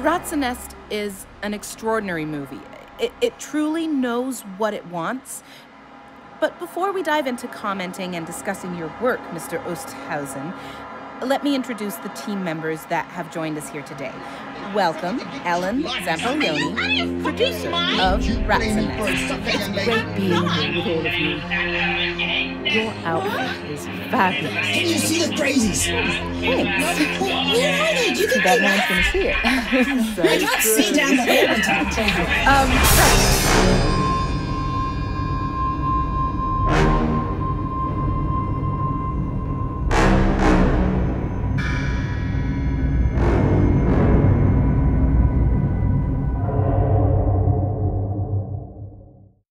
RAZZENNEST is an extraordinary movie. It truly knows what it wants. But before we dive into commenting and discussing your work, Mr. Oosthuizen, let me introduce the team members that have joined us here today. Welcome, Ellen Zampolioni, producer of RAZZENNEST. It's great being here with all of you. Your outfit is fabulous. Can you see the crazies? Thanks. Where are they? Do you think That no one's going to see it. I can't see down the hall until I'm right.